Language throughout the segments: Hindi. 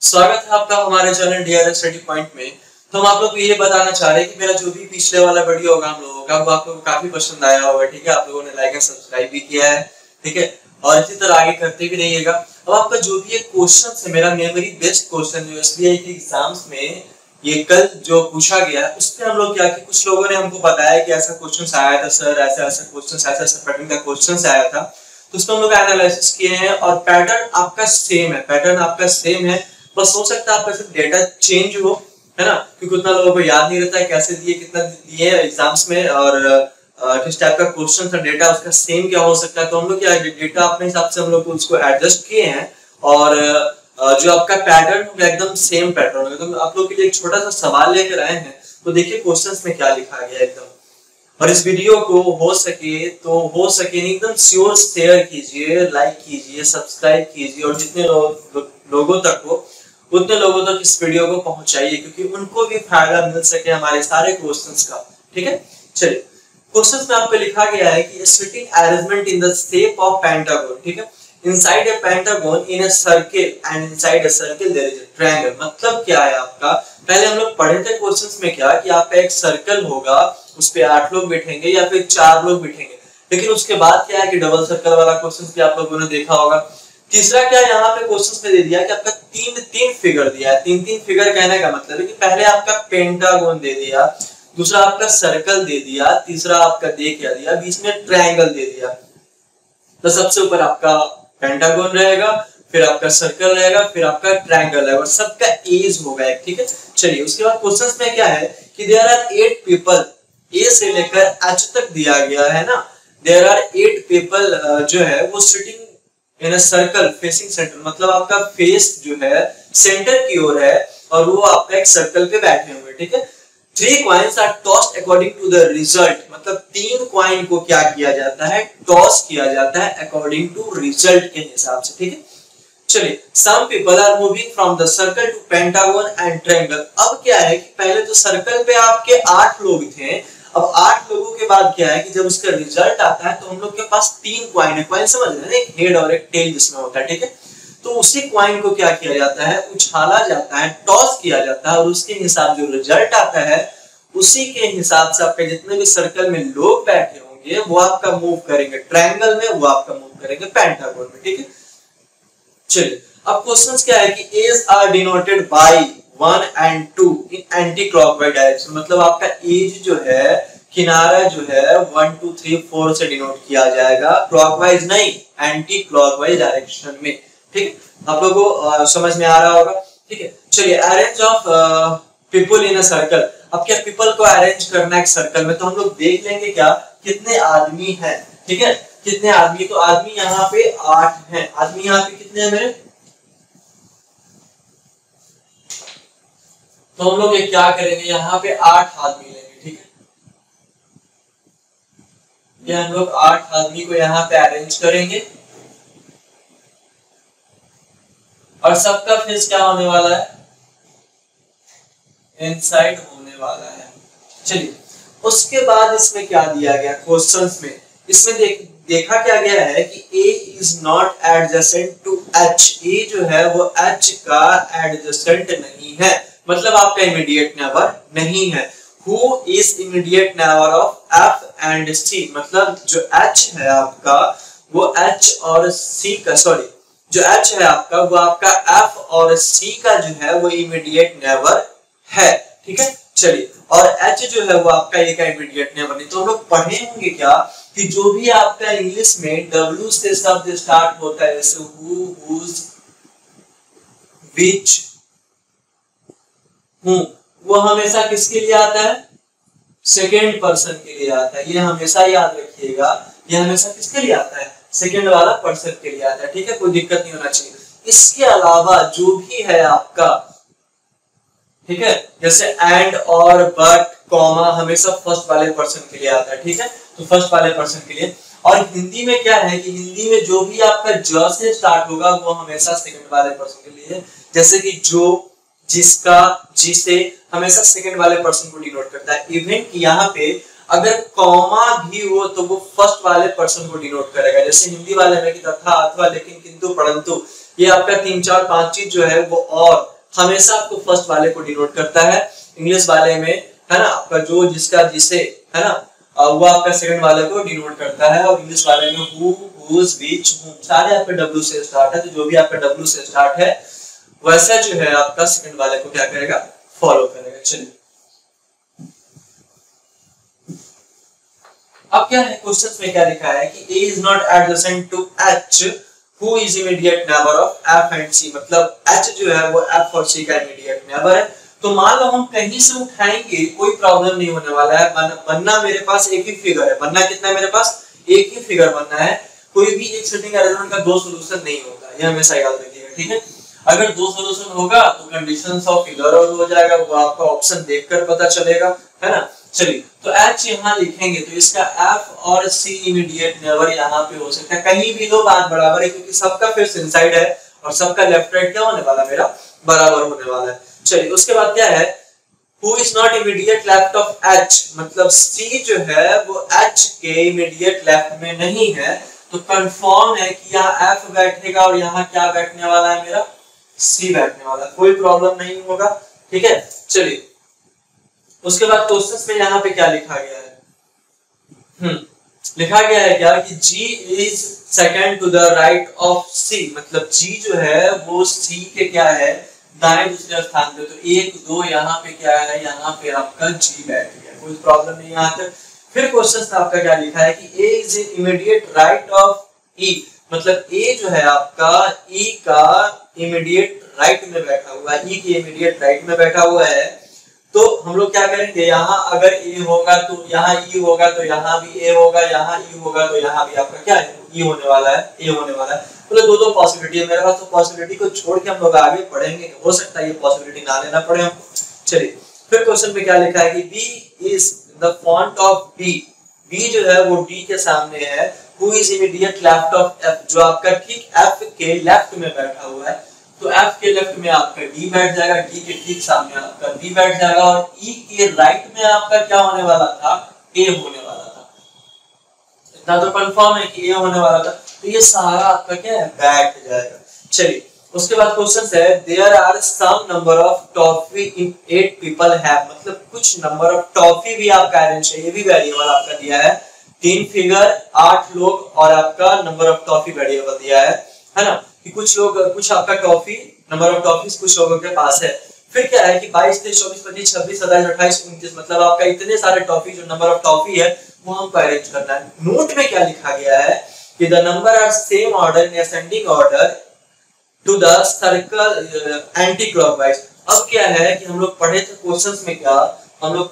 स्वागत है आपका हमारे चैनल डीआरएस स्टडी पॉइंट में। तो हम आप लोग को ये बताना चाह रहे हैं कि मेरा जो भी पिछले वाला वीडियो होगा हम लोगों का वो आप लोगों को काफी पसंद आया होगा। ठीक है, आप लोगों ने लाइक एंड सब्सक्राइब भी किया है। ठीक है, और इसी तरह आगे करते भी रहिएगा। अब आपका जो भी एक क्वेश्चन है, मेरा मेमोरी बेस्ड क्वेश्चन जो एसबीआई के एग्जाम्स में ये कल जो पूछा गया है, उसमें हम लोग क्या कि कुछ लोगों ने हमको बताया कि ऐसा क्वेश्चन आया था सर, ऐसा ऐसा क्वेश्चन, ऐसा पैटर्न का क्वेश्चन आया था। तो उसमें हम लोग एनालिसिस किए हैं और पैटर्न आपका सेम है, पैटर्न आपका सेम है। बस हो सकता है आपका सिर्फ डेटा चेंज हो, है ना, क्योंकि उतना लोगों को याद नहीं रहता है कैसे दिए, कितना दिए एग्जाम्स में, और किस टाइप का क्वेश्चन था, डेटा उसका सेम क्या हो सकता है। तो हम लोग क्या डेटा अपने हिसाब से हम लोग उसको एडजस्ट किए हैं और जो आपका पैटर्न होगा एकदम सेम पैटर्न होगा। तो आप लोग के लिए एक छोटा सा सवाल लेकर आए हैं, तो देखिए क्वेश्चंस में क्या लिखा गया एकदम। और इस वीडियो को हो सके एकदम श्योर शेयर कीजिए, लाइक कीजिए, सब्सक्राइब कीजिए और जितने लोगों तक हो उतने लोगों तक इस वीडियो को पहुंचाइए, क्योंकि उनको भी फायदा मिल सके हमारे सारे क्वेश्चंस का। ठीक है, चलिए क्वेश्चंस में आपको लिखा गया है कि sitting arrangement in the shape of pentagon. ठीक है, inside a pentagon in a circle and inside a circle there is a triangle. मतलब क्या है आपका, पहले हम लोग पढ़े थे क्वेश्चंस में क्या कि आपका एक सर्कल होगा, उस पे 8 लोग बैठेंगे या फिर 4 लोग बैठेंगे। लेकिन उसके बाद क्या है कि डबल सर्कल वाला क्वेश्चंस भी आप लोगों ने देखा होगा। तीसरा क्या यहाँ पे क्वेश्चंस में दे दिया कि आपका तीन फिगर दिया है। तीन फिगर कहने का मतलब है कि पहले आपका पेंटागन दे दिया, दूसरा आपका सर्कल दे दिया, तीसरा आपका क्या दिया, बीच में ट्रायंगल दे दिया। तो सबसे ऊपर आपका पेंटागन रहेगा, फिर आपका सर्कल रहेगा, फिर आपका ट्रायंगल रहेगा और सबका एज होगा एक। ठीक है, चलिए उसके बाद क्वेश्चंस में क्या है कि देयर आर 8 पीपल, ए से लेकर एच तक दिया गया है ना। देयर आर 8 पीपल जो है वो sitting in a circle facing centre, मतलब आपका फेस जो है सेंटर की ओर है और वो आपका एक सर्कल पे बैठे हुए। ठीक है, 3 coins are tossed according to the result, मतलब 3 कॉइन को क्या किया जाता है, टॉस किया जाता है अकॉर्डिंग टू रिजल्ट के हिसाब से। ठीक है, चलिए some people are moving from the circle to pentagon and triangle. अब क्या है कि पहले तो सर्कल पे आपके 8 लोग थे, अब 8 लोगों के बाद क्या है कि जब उसका रिजल्ट आता है तो हम लोग के पास 3 कॉइन है। कॉइन समझ रहे हैं ना, एक हेड और एक टेल जिसमें होता है। ठीक है, तो उसी कॉइन को क्या किया जाता है, उछाला जाता है, टॉस किया जाता है और उसके हिसाब जो रिजल्ट आता है उसी के हिसाब से आपके जितने भी सर्कल में लोग बैठे होंगे वो आपका मूव करेंगे ट्रायंगल में, वो आपका मूव करेंगे पेंटागन में। ठीक है, चलिए अब क्वेश्चंस क्या है कि edge are denoted by 1 and 2 in anti clockwise direction. मतलब आपका एज जो है, किनारा जो है 1 2 3 4 से डिनोट किया जाएगा, क्लॉकवाइज नहीं, एंटी क्लॉकवाइज डायरेक्शन में। ठीक है, आप लोगों को समझ में आ रहा होगा। ठीक है, चलिए arrange of people in a circle. अब क्या पीपल को अरेंज करना है एक सर्कल में, तो हम लोग देख लेंगे क्या कितने आदमी हैं। ठीक है, कितने आदमी, तो आदमी यहाँ पे 8 हैं। आदमी यहाँ पे कितने हैं मेरे, तो हम लोग ये क्या करेंगे, यहाँ पे 8 आदमी लेंगे। ठीक है, ये हम लोग 8 आदमी को यहाँ पे अरेंज करेंगे और सबका फेस क्या होने वाला है, इनसाइड होने वाला है। चलिए उसके बाद इसमें क्या दिया गया क्वेश्चंस में, इसमें देखा क्या गया है कि A is not adjacent to H। A जो है वो H का एडजेसेंट नहीं है, मतलब आपका इमीडिएट नेबर नहीं है। Who is immediate neighbor of F and C, मतलब जो H है आपका वो H और C का, सॉरी जो H है आपका वो आपका F और C का जो है वो इमीडिएट नेबर है। ठीक है, चलिए और H जो है वो आपका ये का इमीडिएट नेबर नहीं। तो हम लोग पढ़े होंगे क्या कि जो भी आपका इंग्लिश में W से शब्द स्टार्ट होता है, जैसे who, whose, which, वो हमेशा किसके लिए आता है, सेकेंड पर्सन के लिए आता है। ये हमेशा याद रखिएगा, ये हमेशा किसके लिए आता है, सेकेंड वाला पर्सन के लिए आता है। ठीक है, कोई दिक्कत नहीं होना चाहिए। इसके अलावा जो भी है आपका, ठीक है, जैसे एंड और बट कॉमा हमेशा फर्स्ट वाले पर्सन के लिए आता है। ठीक है, तो फर्स्ट वाले पर्सन के लिए। और हिंदी में क्या है कि हिंदी में जो भी आपका ज से स्टार्ट होगा वो हमेशा सेकंड वाले पर्सन के लिए, जैसे कि जो, जिसका, जिसे हमेशा सेकंड वाले पर्सन को डिनोट करता है। इवन कि यहाँ पे अगर कॉमा भी हो तो वो फर्स्ट वाले पर्सन को डिनोट करेगा, जैसे हिंदी वाले में कि तथा, अथवा, लेकिन, किंतु, परंतु, ये आपका 3 4 5 चीज जो है वो और हमेशा आपको फर्स्ट वाले को डिनोट करता है। इंग्लिश वाले में है ना आपका जो जिसका जिसे है ना वो आपका सेकंड वाले को डिनोट करता है। और इंग्लिश वाले में हु, हुज, व्हिच, हुम सारे आपके डब्ल्यू से स्टार्ट है। तो जो भी आपका डब्ल्यू से स्टार्ट है वैसा जो है आपका सेकंड वाले को क्या करेगा, फॉलो करेगा। चलिए अब क्या है क्वेश्चन में क्या लिखा है कि A is not adjacent to H, who is immediate neighbor of F and C, मतलब H जो है वो F और C का immediate neighbor है। तो मान लो हम कहीं से उठाएंगे कोई प्रॉब्लम नहीं होने वाला है। बनना मेरे पास एक ही फिगर है, बनना कितना है मेरे पास, एक ही फिगर बनना है। कोई भी एक सिटिंग अरेंजमेंट का दो सॉल्यूशन नहीं होगा, ये हमेशा याद रखिएगा, ठीक है। अगर दो सॉल्यूशन होगा तो कंडीशंस ऑफ फिगर और हो जाएगा, वो आपका ऑप्शन देखकर पता चलेगा, है ना। चलिए तो H यहाँ लिखेंगे तो इसका F और C इमीडिएट नेबर यहाँ पे हो सकता है। कहीं भी लो बात बराबर है क्योंकि सबका फिर इनसाइड है और सबका लेफ्ट राइट क्या होने वाला है, मेरा बराबर होने वाला है। चलिए उसके बाद क्या है, who is not immediate left of H, मतलब C जो है वो H के इमीडिएट लेफ्ट में नहीं है। तो कंफर्म है कि यहाँ F बैठेगा और यहाँ क्या बैठने वाला है, मेरा C बैठने वाला है, कोई प्रॉब्लम नहीं होगा, ठीक है। चलिए उसके बाद क्वेश्चन में यहाँ पे क्या लिखा गया है, लिखा गया है क्या कि G is second to the right of C, मतलब G जो है वो C के क्या है, दाएं दूसरे स्थान पे। तो एक दो यहाँ पे क्या है, यहाँ पे आपका G बैठ गया, कोई प्रॉब्लम नहीं यहाँ तक। फिर क्वेश्चन में आपका क्या लिखा है कि A is immediate right of E, मतलब A जो है आपका E का इमीडिएट राइट में बैठा हुआ है, E के इमीडिएट राइट में बैठा हुआ है। तो हम लोग क्या करेंगे, यहाँ अगर A होगा तो यहाँ E होगा, तो यहाँ भी A होगा, यहाँ E होगा तो यहाँ भी आपका क्या है, E होने वाला है, A होने वाला है। मतलब दो पॉसिबिलिटी है मेरे पास, तो पॉसिबिलिटी को छोड़ के हम लोग आगे पढ़ेंगे, हो सकता है ये पॉसिबिलिटी ना लेना पड़े हमको। चलिए फिर क्वेश्चन में क्या लिखा है कि B is the font of B, B जो है वो D के सामने है। Who is immediate left of F, जो आपका ठीक F के लेफ्ट में बैठा हुआ है। तो F के लेफ्ट में आपका D बैठ जाएगा, D के ठीक सामने आपका B बैठ जाएगा, और E के राइट में आपका क्या होने वाला था, A होने वाला था। इतना तो कंफर्म है कि A होने वाला था। तो ये सारा आपका क्या है, बैठ जाएगा। चलिए उसके बाद क्वेश्चन है there are some number of toffee in 8 people have, मतलब कुछ नंबर ऑफ टॉफी भी आपका अरेंज है, ये भी वेरिएबल आपका दिया है। 3 फिगर 8 लोग और आपका नंबर ऑफ टॉफी वेरिएबल दिया है ना, कि कुछ लोग कुछ आपका टॉफी नंबर ऑफ टॉफीज कुछ लोगों के पास है। फिर क्या है कि 22 23 24 25 26 27 28 29, मतलब आपका इतने सारे टॉफी जो नंबर ऑफ टॉफी है वो हमको अरेंज करना है। नोट में क्या लिखा गया है कि the number are same order in ascending order to the circle anti clockwise. अब क्या है कि हम लोग पढ़े थे क्वेश्चंस में, क्या हम लोग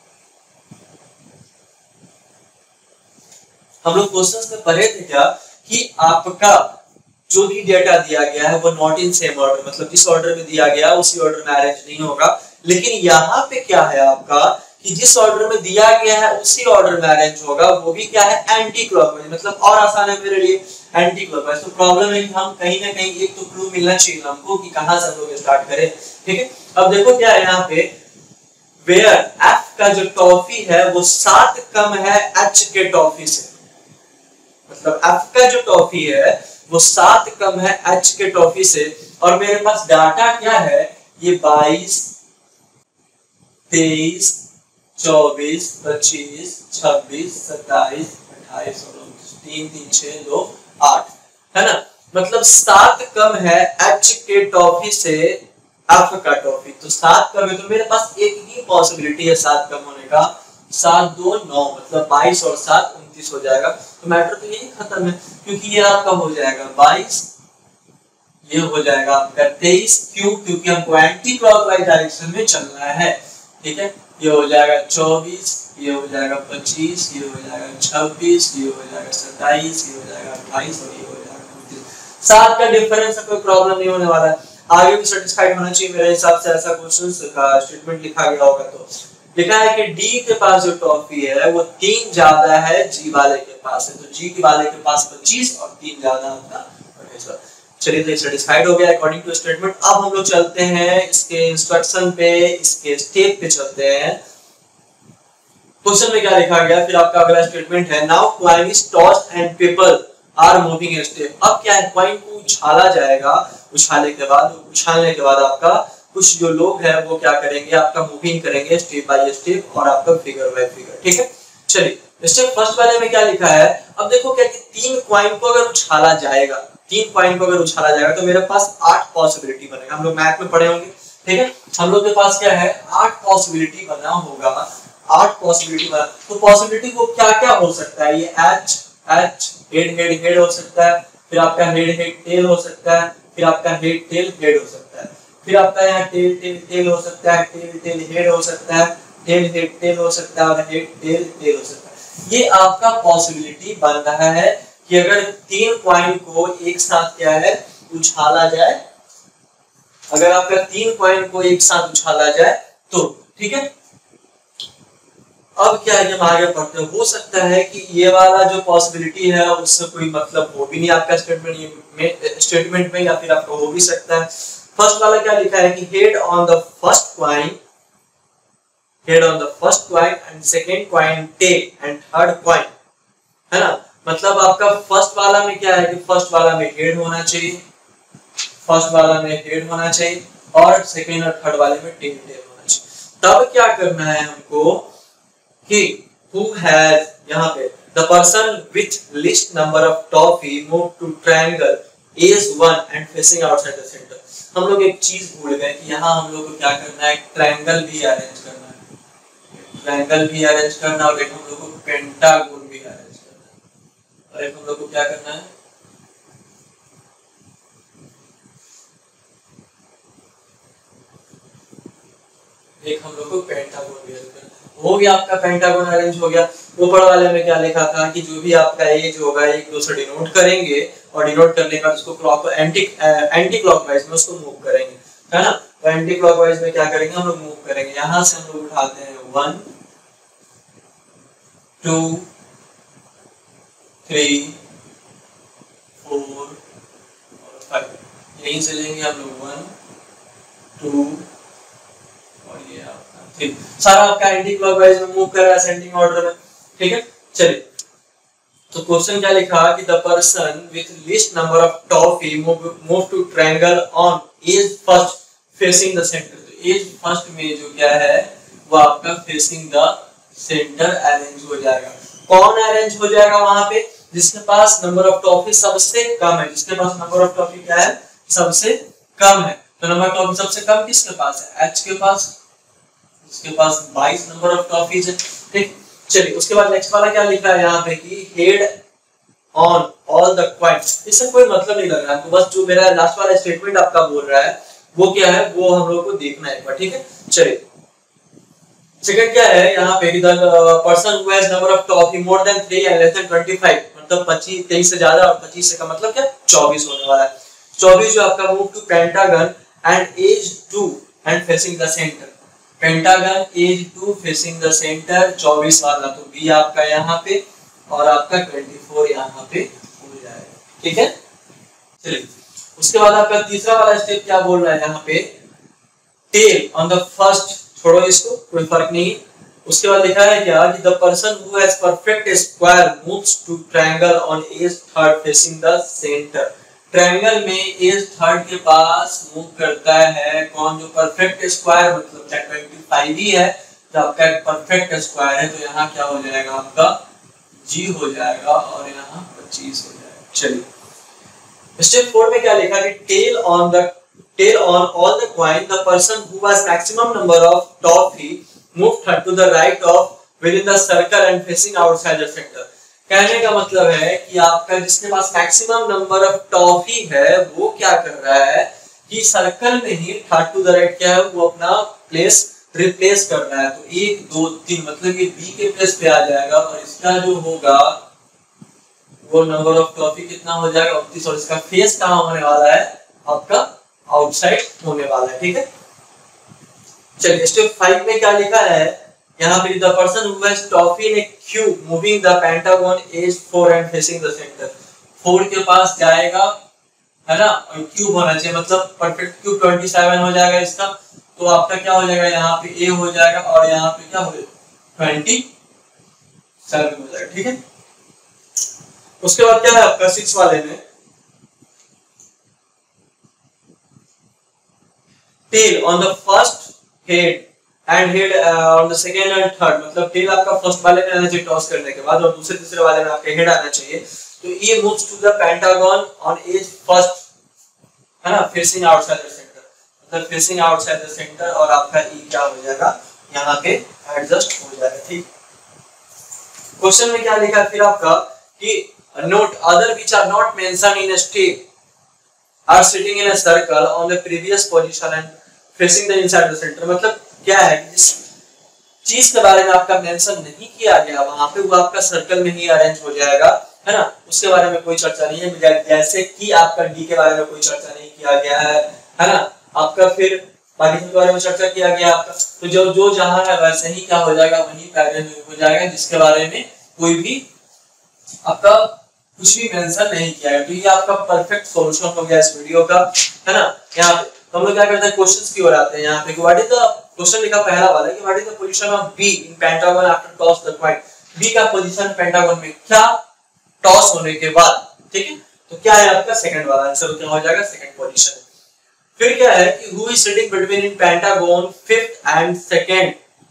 क्वेश्चंस में पढ़े थे क्या कि आपका जो भी डेटा दिया गया है वो नॉट इन सेम ऑर्डर, मतलब जिस ऑर्डर में दिया गया उसी ऑर्डर में अरेंज नहीं होगा। लेकिन यहाँ पे क्या है आपका कि जिस ऑर्डर में दिया गया है उसी ऑर्डर में अरेंज होगा, वो भी क्या है, एंटी क्लॉकवाइज, मतलब और आसान है मेरे लिए, एंटी क्लॉकवाइज। तो प्रॉब्लम है कि हम कहीं ना कहीं एक तो क्लू मिलना चाहिए हमको कि कहां से हम लोग स्टार्ट करें, ठीक है। अब देखो क्या है यहाँ पे, वेयर F का जो टॉफी है वो 7 कम है H के टॉफी से, मतलब F का जो टॉफी है वो 7 कम है H के टॉफी से। और मेरे पास डाटा क्या है, ये 22 23 24 25 26 27 28 3 3 6 2 8 है ना, मतलब 7 कम है H के टॉफी से F का टॉफी। तो 7 कम है तो मेरे पास एक ही पॉसिबिलिटी है 7 कम होने का, 7 2 9, मतलब 22 और 7 29 हो जाएगा। तो मैटर तो यही खत्म है, क्योंकि ये आपका हो जाएगा 22, ये हो जाएगा आपका 23, क्यों, क्योंकि हमको एंटी क्लॉकवाइज डायरेक्शन में चलना है, ठीक है। ये हो जाएगा 24, ये हो जाएगा 25, ये हो जाएगा 26, ये हो जाएगा 27, ये हो जाएगा 28 और ये हो जाएगा 29। 7 का डिफरेंस, कोई प्रॉब्लम नहीं होने वाला है, आगे भी सेटिस्फाइड होना चाहिए मेरे हिसाब से। ऐसा क्वेश्चन का स्टेटमेंट लिखा गया होगा तो लिखा है कि डी के पास जो टॉफी है वो 3 ज्यादा है जी वाले के पास है, तो जी के वाले के पास 25 और 3 ज्यादा आपका 28। चलिए तो सेटिस्फाइड हो गया अकॉर्डिंग टू स्टेटमेंट। अब हम लोग चलते हैं इसके इंस्ट्रक्शन पे, इसके स्टेप पे चलते हैं। क्वेश्चन में क्या लिखा गया, फिर आपका अगला स्टेटमेंट है now coin is tossed and people are moving in step. अब क्या है, कॉइन को उछाला जाएगा, उछालने के बाद आपका कुछ जो लोग हैं वो क्या करेंगे, आपका मूविंग करेंगे स्टेप बाय स्टेप और आपका फिगर बाय फिगर। ठीक है, चलिए स्टेप फर्स्ट वाले में क्या लिखा है, अब देखो क्या कि 3 कॉइन को अगर उछाला जाएगा, 3 कॉइन को अगर उछाला जाएगा तो मेरे पास 8 पॉसिबिलिटी बनेगा। हम लोग मैथ में पढ़े होंगे, ठीक है, हम लोग के पास क्या है 8 पॉसिबिलिटी बना होगा, 8 पॉसिबिलिटी बना। तो पॉसिबिलिटी को क्या क्या हो सकता है, ये H H head head head हो सकता है, फिर आपका हेड हेड टेल हो सकता है, फिर आपका हेड टेल हेड हो सकता है, फिर आपका यहाँ टेल टेल टेल हो सकता है, टेल टेल हेड हो सकता है, टेल हेड टेल हो सकता है और हेड टेल टेल हो सकता है। ये आपका पॉसिबिलिटी बन रहा है कि अगर 3 कॉइन को एक साथ क्या है उछाला जाए, अगर आपका 3 कॉइन को एक साथ उछाला जाए तो, ठीक है। अब क्या है, हम आगे पढ़ते हैं, हो सकता है कि ये वाला जो पॉसिबिलिटी है उससे कोई मतलब हो भी नहीं आपका स्टेटमेंट में या फिर आपका हो भी सकता है। फर्स्ट वाला क्या लिखा है कि head on the first coin, head on the first coin and second coin tail and third coin, है ना। मतलब आपका फर्स्ट वाला में क्या है कि फर्स्ट वाला में हेड होना चाहिए, फर्स्ट वाला में हेड होना चाहिए और सेकंड और थर्ड वाले में टेल टेल होना चाहिए। तब क्या करना है हमको कि who has, यहाँ पे the person with least number of toffee move to triangle A1 and facing outside the center। हम लोग एक चीज भूल गए कि यहाँ हम लोग को क्या करना है, ट्रायंगल भी अरेंज करना है, ट्रायंगल भी अरेंज करना और एक हम लोग को पेंटागन भी अरेंज करना है, और एक हम लोग को क्या करना है, एक हम लोग को पेंटागन भी अरेंज करना है। हो गया आपका पेंटागन अरेंज हो गया। ऊपर वाले में क्या लिखा था कि जो भी आपका एज होगा एक दो से डिनोट करेंगे और डिनोट करने का उसको क्लॉक एंटी क्लॉकवाइज में उसको मूव करेंगे, है ना। तो एंटी क्लॉकवाइज में क्या करेंगे, हम लोग मूव करेंगे, यहां से हम लोग उठाते हैं 1 2 3 4 और 5, यहीं से लेंगे हम लोग 1 2 और ये आपका 3, सारा आपका एंटी क्लॉकवाइज में मूव कर रहा है असेंडिंग ऑर्डर में। ठीक है, चलिए तो क्वेश्चन क्या लिखा कि the person with least number of toffee move to triangle on edge first facing the centre. तो एज फर्स्ट में जो क्या है वो आपका फेसिंग द सेंटर अरेंज हो जाएगा। कौन अरेंज हो जाएगा वहां पे, जिसके पास नंबर ऑफ टॉफी सबसे कम है, जिसके पास नंबर ऑफ टॉफी क्या है सबसे कम है। तो नंबर ऑफ टॉफी सबसे कम किसके पास है, एच के पास, इसके पास 22 नंबर ऑफ टॉफीज है। ठीक, चलिए उसके बाद नेक्स्ट वाला क्या लिखा है यहाँ पे कि head on all the coins. इससे कोई मतलब नहीं लग रहा है, तो बस जो मेरा लास्ट वाला स्टेटमेंट आपका बोल रहा है वो क्या है वो हम लोग को देखना है एक बार। ठीक है, चलिए सेकंड क्या है यहाँ पे, the person who has number of toffee more than 3 and less than 25, मतलब 25 23 से ज्यादा और 25 से कम, मतलब क्या 24 होने वाला है। 24 जो आपका move to pentagon and edge 2 and facing the centre, pentagon edge 2 facing the centre 24 वाला, तो बी आपका यहाँ पे और आपका 24 यहाँ पे हो जाएगा। ठीक है, चलिए उसके बाद आपका तीसरा वाला स्टेप क्या बोल रहा है यहाँ पे, टेल ऑन द फर्स्ट, छोड़ो इसको कोई फर्क नहीं। उसके बाद लिखा है क्या कि the person who has perfect square moves to triangle on edge third facing the centre. Triangle में एज थर्ड के पास मूव करता है कौन, जो परफेक्ट स्क्वायर, मतलब 25 ही है तो आपका परफेक्ट स्क्वायर है, तो यहाँ क्या हो जाएगा आपका जी हो जाएगा और यहाँ 25 हो जाएगा। चलिए स्टेप 4 में क्या लिखा कि tail on all the coin the person who has maximum number of toffee move to the right of within the circle and facing outside the center। कहने का मतलब है कि आपका जिसके पास मैक्सिमम नंबर ऑफ टॉफी है वो क्या कर रहा है कि सर्कल में ही थर्ड टू द राइट क्या है वो अपना प्लेस रिप्लेस कर रहा है। तो 1 2 3 मतलब ये बी के प्लेस पे आ जाएगा और इसका जो होगा वो नंबर ऑफ टॉफी कितना हो जाएगा 29, और इसका फेस कहाँ होने वाला है आपका आउटसाइड होने वाला है। ठीक है, चलिए स्टेप 5 में क्या लिखा है यहाँ पे, the person who has toffee in a cube moving the pentagon edge 4 and facing the centre. 4 के पास जाएगा, है ना, और क्यूब होना चाहिए, मतलब परफेक्ट क्यूब 27 हो जाएगा इसका, तो आपका क्या हो जाएगा यहाँ पे ए हो जाएगा और यहाँ पे क्या हो जाएगा 27 हो जाएगा। ठीक है, उसके बाद क्या है आपका 6 वाले में, tail on the first head and head on the second and third, मतलब टेल आपका फर्स्ट वाले में आना चाहिए टॉस करने के बाद, और दूसरे तीसरे वाले में आपका हेड आना चाहिए। तो ये moves to the pentagon on edge first, है ना, फेसिंग आउटसाइड द सेंटर, मतलब फेसिंग आउटसाइड द सेंटर, और आपका ई क्या हो जाएगा यहाँ पे एडजस्ट हो जाएगा। ठीक, क्वेश्चन में क्या लिखा है फिर आपका कि note other which are not mentioned in a step are sitting in a circle on the previous position and facing the inside the centre. मतलब क्या है कि जिस चीज के बारे में आपका मेंशन नहीं किया गया वहां पे वो आपका सर्कल में ही अरेंज हो जाएगा, है ना, उसके बारे में कोई चर्चा नहीं है। जैसे कि आपका डी के बारे में कोई चर्चा नहीं किया गया है ना, आपका फिर बाकी के बारे में चर्चा किया गया आपका, तो जो जहां है वैसे ही क्या हो जाएगा, वही पैटर्न हो जाएगा जिसके बारे में कोई भी आपका कुछ भी मेंशन नहीं किया है। तो ये आपका परफेक्ट सॉल्यूशन हो गया इस वीडियो का, है ना। यहाँ पे तो हम लोग क्या करते हैं, क्वेश्चंस की ओर आते हैं। यहाँ पे व्हाट इज द क्वेश्चन लिखा पहला वाला कि what is the position of B in pentagon after toss the coin. B का पोजीशन पेंटागन में क्या टॉस होने के बाद, ठीक है, तो क्या है आपका सेकंड वाला आंसर क्या हो जाएगा, सेकंड पोजीशन। फिर क्या है कि who is sitting between in pentagon fifth and second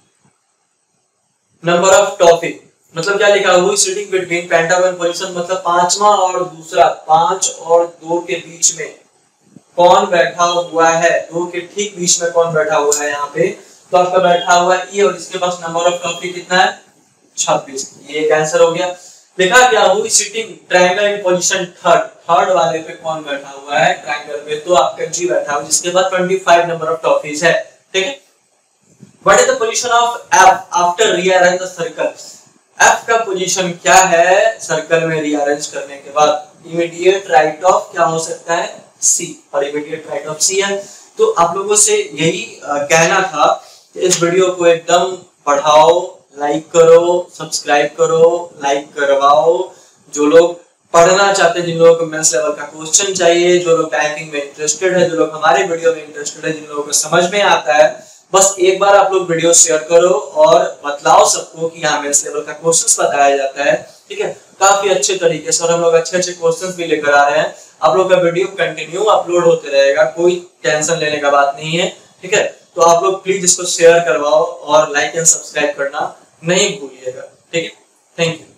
number of topic, मतलब क्या लिखा है, who is sitting between pentagon position, मतलब पांचवा और दूसरा, 5 और 2 के बीच में कौन बैठा हुआ है, 2 के ठीक बीच में कौन बैठा हुआ है यहाँ पे, तो आपका बैठा हुआ है ई, और इसके पास नंबर ऑफ टॉपिक कितना है, 26। ये एक आंसर हो गया। लिखा क्या, who is sitting triangle in position third, third वाले पे कौन बैठा हुआ है ट्रायंगल पे, तो आपका जी बैठा हुआ है जिसके पास 25 नंबर ऑफ टॉपिक है। ठीक है, what is the position of F after rearrange the circle. F का पोजीशन क्या है सर्कल में रीअरेंज करने के बाद, इमीडिएट राइट ऑफ क्या हो सकता है, सी, और इमीडिएट राइट ऑफ सी है। तो आप लोगों से यही कहना था कि इस वीडियो को एकदम पढ़ाओ, लाइक करो, सब्सक्राइब करो, लाइक करवाओ। जो लोग पढ़ना चाहते हैं, जिन लोगों को मेंस लेवल का क्वेश्चन चाहिए, जो लोग बैंकिंग में इंटरेस्टेड है, जो लोग हमारे वीडियो में इंटरेस्टेड है, जिन लोगों को समझ में आता है, बस एक बार आप लोग वीडियो शेयर करो और बतलाओ सबको कि यहाँ मेंस लेवल का क्वेश्चंस बताया जाता है। ठीक है, काफी अच्छे तरीके से, और हम लोग अच्छे अच्छे क्वेश्चंस भी लेकर आ रहे हैं। आप लोग का वीडियो कंटिन्यू अपलोड होते रहेगा, कोई टेंशन लेने का बात नहीं है। ठीक है, तो आप लोग प्लीज इसको शेयर करवाओ और लाइक एंड सब्सक्राइब करना नहीं भूलिएगा। ठीक है, थैंक यू।